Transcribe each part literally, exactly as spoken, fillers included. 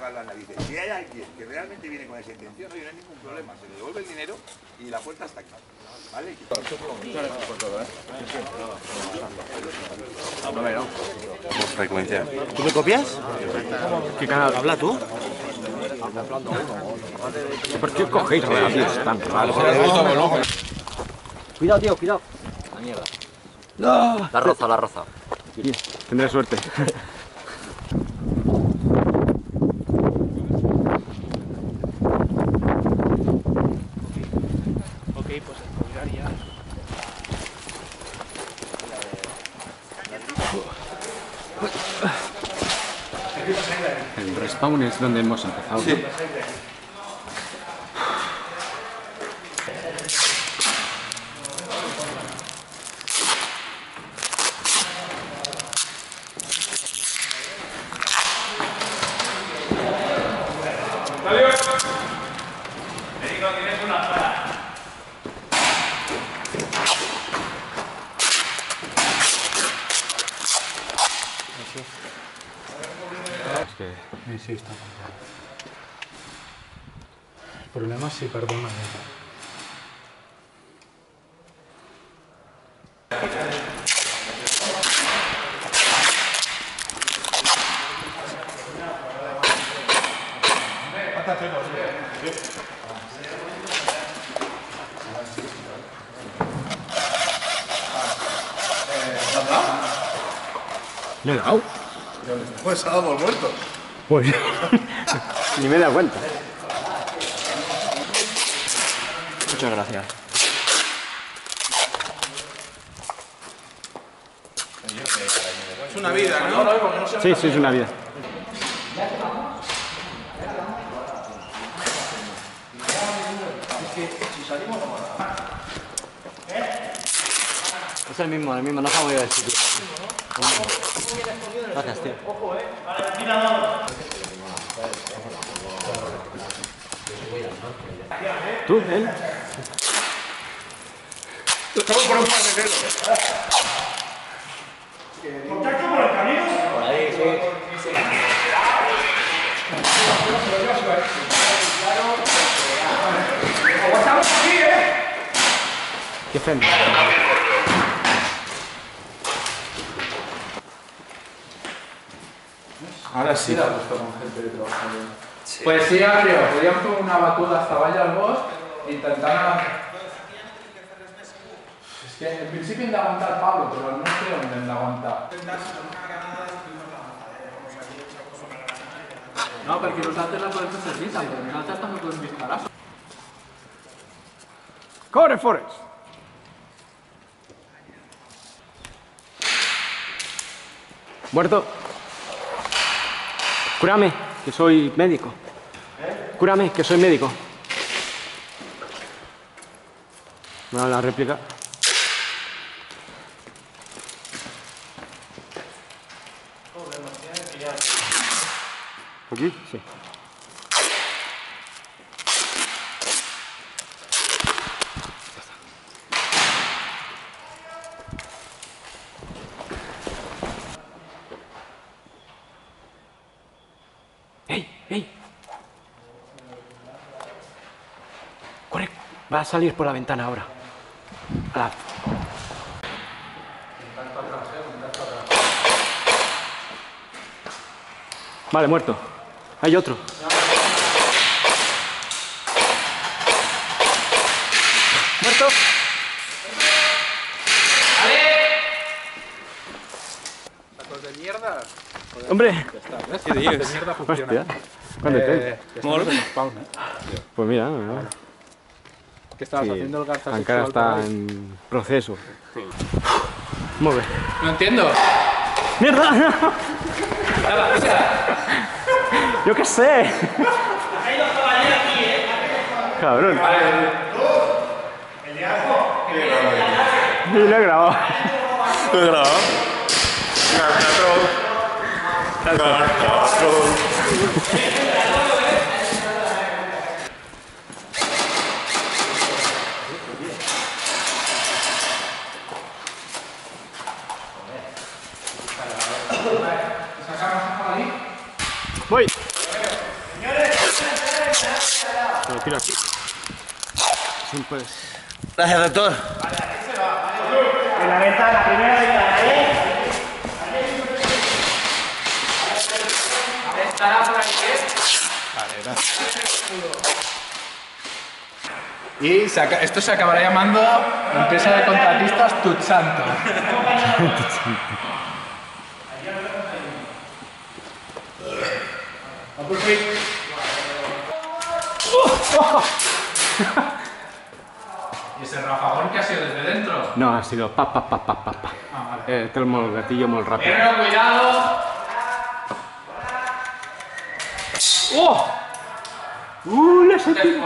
tocar las narices. Si hay alguien que realmente viene con esa intención, no hay ningún problema, se le devuelve el dinero y la puerta está aquí. ¿Vale? ¿Tú me copias? ¿Qué canal habla tú? ¿Por qué cogéis relaciones tan raras? Cuidado, tío, cuidado. La mierda. No. La roza, la roza. Tendré suerte. Ok, pues el colgar ya. El respawn es donde hemos empezado. Sí. Es que... Sí, está complicado. El problema sí, perdona. ¿Le he dado? Pues estábamos muertos. Pues... ni me he dado cuenta. Muchas gracias. Es una vida, ¿no? Sí, sí, es una vida. Es el mismo, el mismo, no se ha movido del sitio. Gracias, tío. ¿Tú? ¿Él? Estamos por un par de dedos. ¿Contacto por el camino? Por ahí, sí. Aguantamos aquí, ¿eh? ¿Qué frente? Ahora sí. Pues sí, Agrio, podríamos tomar una batuda hasta Valle al Bosque e intentar... Es que en principio hem d'aguantar Pablo, però no sé on hem d'aguantar. No, perquè nosaltres la podem fer servir, però nosaltres també podem disparar. ¡Corre, Forrest! Muerto. Cúrame, que soy médico. Cúrame, que soy médico. Bueno, la réplica. ¿Aquí? Sí. ¡Ey! ¡Ey! ¡Corre! Va a salir por la ventana ahora. A la... Vale, muerto. Hay otro. ¿Muerto? Sacos de mierda. ¡Hombre! ¿Qué dices? De mierda funciona. Hostia. ¿Cuándo Eh, estamos en spawn, ¿eh? Pues mira, mira. ¿Qué estabas Sí, haciendo el garza encara sexual está por ahí? en proceso. Molt bé. No entiendo. ¡Mierda! ¡Yo qué sé! Cabrón. Y lo he grabado. ¿Lo he grabado? Voy. lo tiro aquí. Sí, pues. Gracias, doctor. En la ventana, primera ventana, ¿eh? ¿Estará por aquí? Vale, gracias. Y se aca- esto se acabará llamando empresa de contratistas Tutsanto. ¿Y ese rafagón que ha sido desde dentro? No, ha sido pa pa pa pa pa pa. Ah, vale. Eh, tenemos el gatillo muy rápido. Pero cuidado. ¡Oh! ¡Uh, la sentí!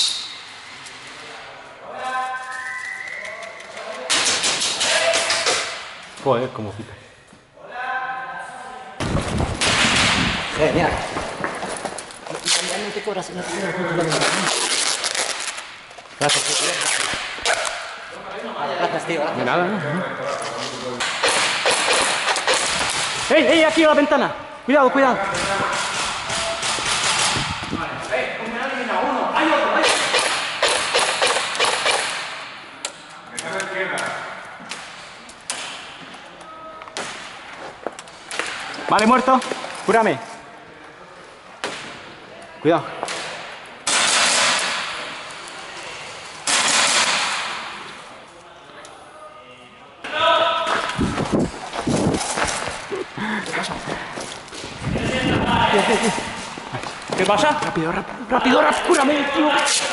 Joder, cómo pica. Eh, mira. Gracias, tío. De nada, ¿no? ¡Ey, ey! Aquí a la ventana. Cuidado, cuidado. Vale, muerto. Cúrame. Cuidado. ¿Qué pasa? Rápido, rápido, rápido, rápido. Cúrame, tío.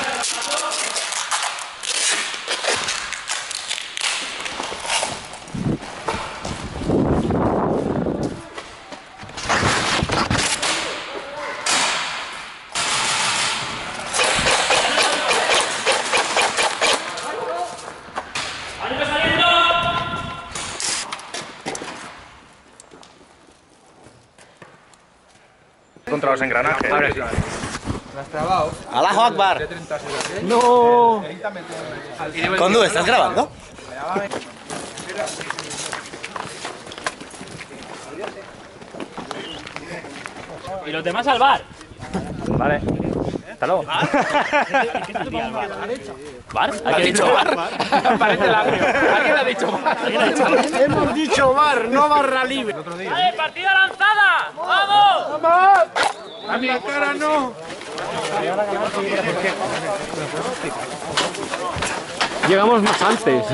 Contra los engranajes. ¿Lo has trabado? ¡Allahu Akbar! De treinta segundos. No. Condu, ¿estás grabando? ¿Y los demás al bar? Vale. Hasta luego. ¿Bar? ¿A qué ha dicho bar? Parece labio. ¿Alguien ha dicho bar? Hemos dicho bar, no barra libre. ¡Vale, partida lanzada! ¡Vamos! A mi cara no. Llegamos más antes.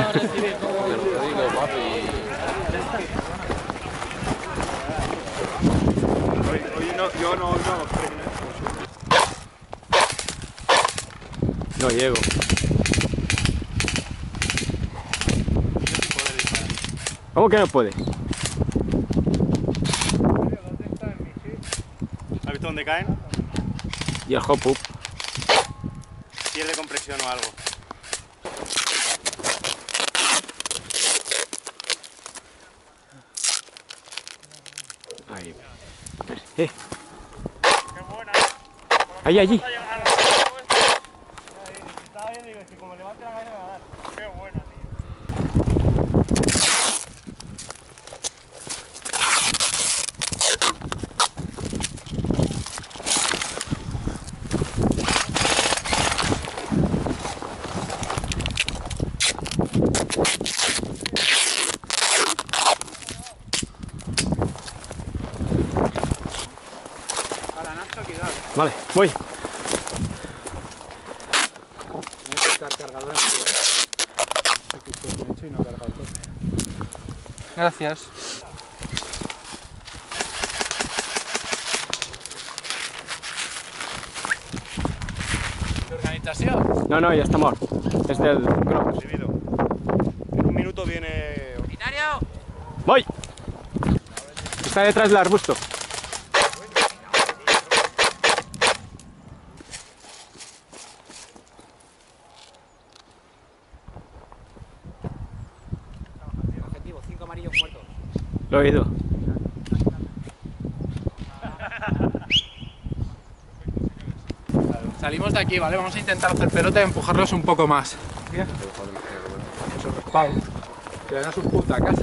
No llego. ¿Cómo que no puede? ¿Has visto dónde caen? Y el hop up. Pierde compresión o algo. Ahí. Eh. Ahí, allí. Estaba viendo y digo, es que como levante la cabeza me va a dar. Qué buena, tío. Vale, voy. Gracias. ¿De organización? No, no, ya está muerto. Es del Crocs. Recibido. En un minuto viene... Voy. Está detrás del arbusto. Objetivo, cinco amarillos muertos. Lo he oído. Salimos de aquí, ¿vale? Vamos a intentar hacer pelota y empujarlos un poco más. Bien. Eso es Pau. Que vayan a su puta casa.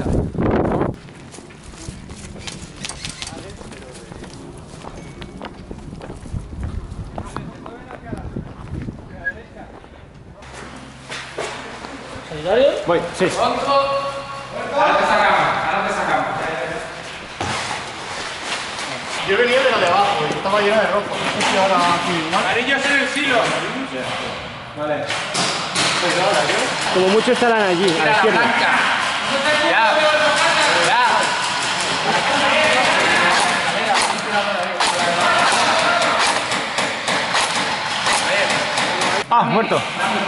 Voy, sí. Tonto. Ahora te sacamos, ahora te sacamos. Yo venía de la de abajo y estaba llena de rojo. No sé si ahora aquí, ¿no? Amarillos en el silo. Vale. Como mucho estarán allí, a la Mira la izquierda. blanca. Ya. Ya. Ah, muerto.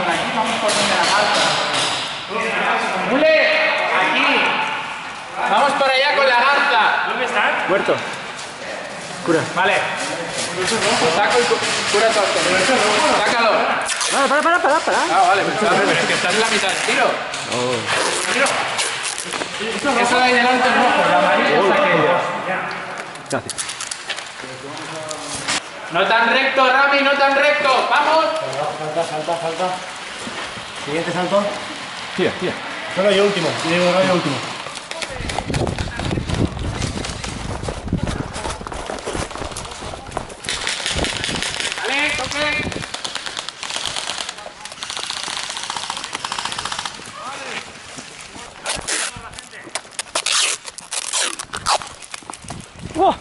¡Mule! Aquí. Vamos para allá con la garza. ¿Dónde están? Muerto. Cura. Vale. Saco el cu- cura todo. Sácalo. Para, para, para, para, para. Ah, vale, pero, pero es que estás en la mitad del tiro. Eso de ahí delante es rojo, el amarillo es aquello. Gracias. No tan recto, Rami, no tan recto. ¡Vamos! Salta, salta, salta. Siguiente salto. Tira, tira. Solo yo último. Diego, yo último. ¡Vale, toque! Oh!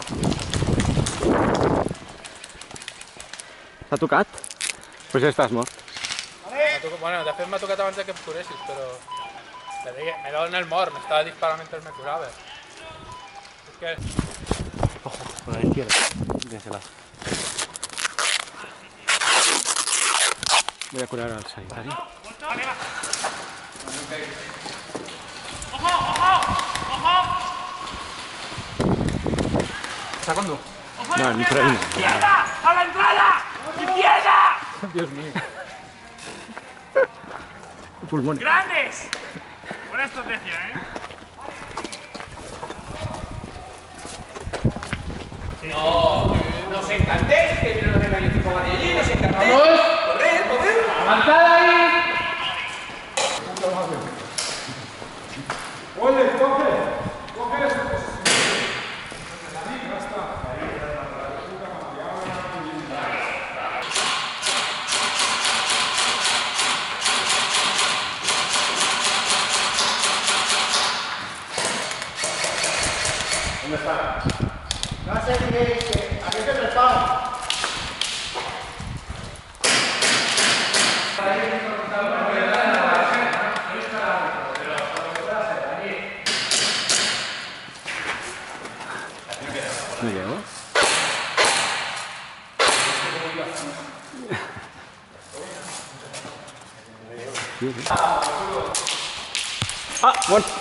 T'ha tocat? Pues ja estàs mort. Bueno, de fet m'ha tocat abans que em curessis, però... Te deia, me dado en el mort, me estava disparant mentre me curava. És que... Ojo, por la izquierda. Dénsela. Voy a curar al sanitario. ¿Sacando? No, ni por ahí no. ¡Izquierda! ¡A la entrada! ¡Izquierda! Dios mío. Pulmones. ¡Grandes! Buena estrategia, ¿eh? No, no os encantéis, que viene los de cinco de allí, no os encantéis. ¡Vamos! ¡Corred, corred! ¡Avanzad ahí! No sé qué, a qué se prepara. No llego. Ah, muerto.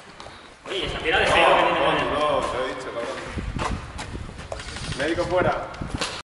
Oye, esa tira de feo que tiene. No, no, se lo he dicho, cabrón. Médico fuera.